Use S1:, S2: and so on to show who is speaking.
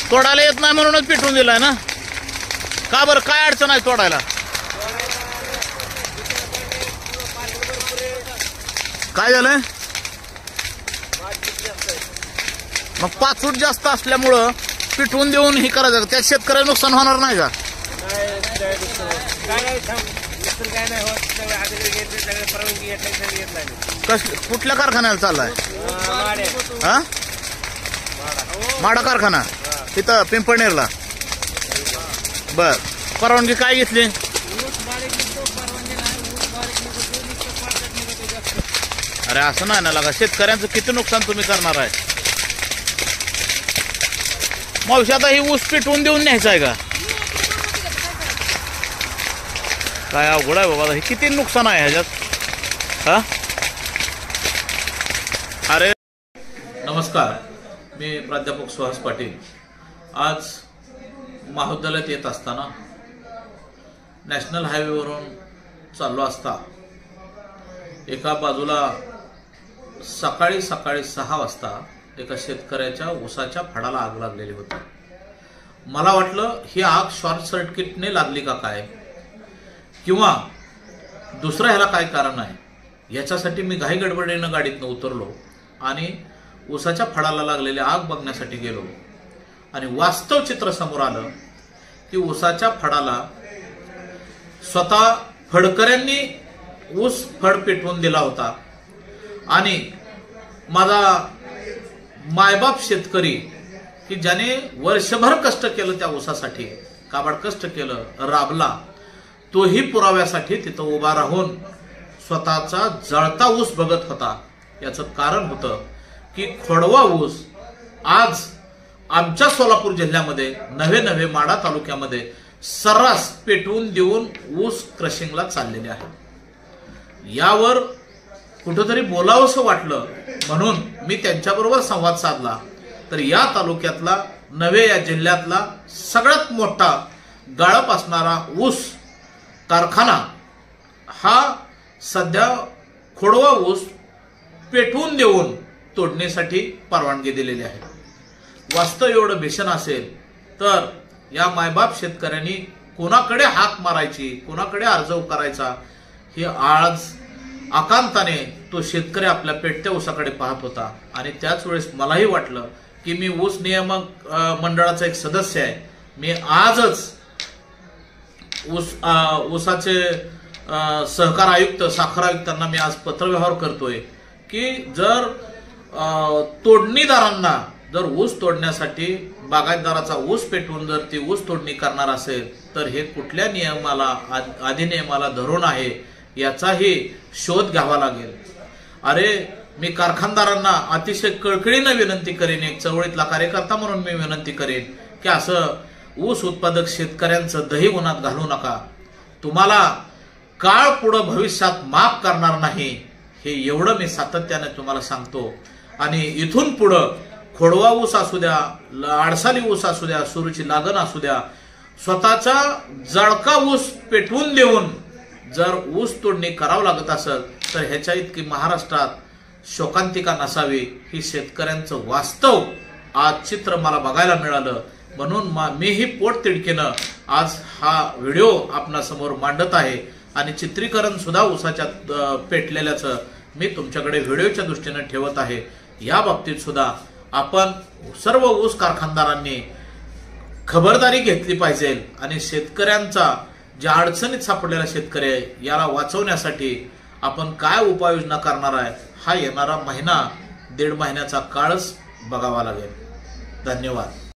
S1: तोडायला येत नाही म्हणूनच पेटवून दिलाय ना? का बरं, काय अडचण आहे तोडायला? काय झालंय? मग पाचूट जास्त असल्यामुळं पिटवून देऊन हे करायचं, त्यात शेतकऱ्याला नुकसान होणार नाही का? कुठल्या कारखान्याला चाललाय? हा, माडा कारखाना तिथं पिंपळनेरला. बर, परवानगी काय घेतली? अरे असं नाही ना लागा, शेतकऱ्यांचं किती नुकसान तुम्ही करणार आहे? मावशी आता ही ऊस पिटवून देऊन न्यायचं आहे का? काय अवघड आहे बाबा, हे किती नुकसान आहे ह्याच्यात. हा, अरे नमस्कार, मी प्राध्यापक सुहास पाटील. आज महाविद्यालयात येत असताना नॅशनल हायवेवरून चाललो असता एका बाजूला सकाळी 6 वाजता एका शेतकऱ्याच्या ऊसाच्या फडाला आग लागलेली होती. मला वाटलं ही आग शॉर्ट सर्किटने लागली का काय, किंवा दुसरं ह्याला काय कारण आहे. याच्यासाठी मी घाई गडबडीनं गाडीतनं उतरलो आणि ऊसाच्या फडाला लागलेली आग बघण्यासाठी गेलो. आणि वास्तव चित्र समोर आलं की ऊसाच्या फडाला स्वतः फडकऱ्यांनी ऊस फड पेटवून दिला होता. आणि माझा मायबाप शेतकरी की ज्याने वर्षभर कष्ट केलं त्या ऊसासाठी, काबाड कष्ट केलं, राबला, तोही पुराव्यासाठी तिथं उभा राहून स्वतःचा जळता ऊस बघत होता. याचं कारण होतं की खोडवा ऊस आज आमच्या सोलापूर जिल्ह्यामध्ये नव्हे माडा तालुक्यामध्ये सर्रास पेटवून देऊन ऊस क्रशिंगला चाललेले आहे. यावर कुठंतरी बोलावंसं वाटलं म्हणून मी त्यांच्याबरोबर संवाद साधला. तर या तालुक्यातला नव्हे या जिल्ह्यातला सगळ्यात मोठा गाळप असणारा ऊस कारखाना हा सध्या खोडवा ऊस पेटवून देऊन तोडणीसाठी परवानगी दिलेली आहे. वास्तव एवढं भीषण असेल तर या मायबाप शेतकऱ्यांनी कोणाकडे हाक मारायची, कोणाकडे अर्ज करायचा, हे आज आकांताने तो शेतकरी आपल्या पेटत्या ऊसाकडे पाहत होता. आणि त्याच वेळेस मलाही वाटलं की मी ऊस नियामक मंडळाचा एक सदस्य आहे. मी आजच ऊसाचे सहकार आयुक्त, साखर आयुक्तांना मी आज पत्रव्यवहार करतोय की जर तोडणीदारांना जर ऊस तोडण्यासाठी बागायतदाराचा ऊस पेटवून जर ती ऊस तोडणी करणार असेल तर हे कुठल्या नियमाला, अधिनियमाला धरून आहे याचाही शोध घ्यावा लागेल. अरे मी कारखानदारांना अतिशय कळकळीनं विनंती करेन, एक चळवळीतला कार्यकर्ता म्हणून मी विनंती करेन की असं ऊस उत्पादक शेतकऱ्यांचं दही उन्हात घालू नका. तुम्हाला काळ पुढं भविष्यात माफ करणार नाही, हे एवढं मी सातत्याने तुम्हाला सांगतो. आणि इथून पुढं खोडवा ऊस असू द्या, आडसाली ऊस असू द्या, सुरूची लागण असू द्या, स्वतःचा जळका ऊस पेटवून देऊन जर ऊस तोडणी करावं लागत असेल तर ह्याच्या इतकी महाराष्ट्रात शोकांतिका नसावी. ही शेतकऱ्यांचं वास्तव आज चित्र मला बघायला मिळालं म्हणून मीही पोटतिडकीनं आज हा व्हिडिओ आपणासमोर मांडत आहे. आणि चित्रीकरण सुद्धा ऊसाच्या पेटलेल्याचं मी तुमच्याकडे व्हिडिओच्या दृष्टीने ठेवत आहे. या बाबतीत सुद्धा आपण सर्व ऊस कारखानदारांनी खबरदारी घेतली पाहिजे. आणि शेतकऱ्यांचा, ज्या अडचणीत सापडलेला शेतकरी आहे याला वाचवण्यासाठी आपण काय उपाययोजना करणार आहे हा येणारा महिना, 1.5 महिन्याचा काळच बघावा लागेल. धन्यवाद.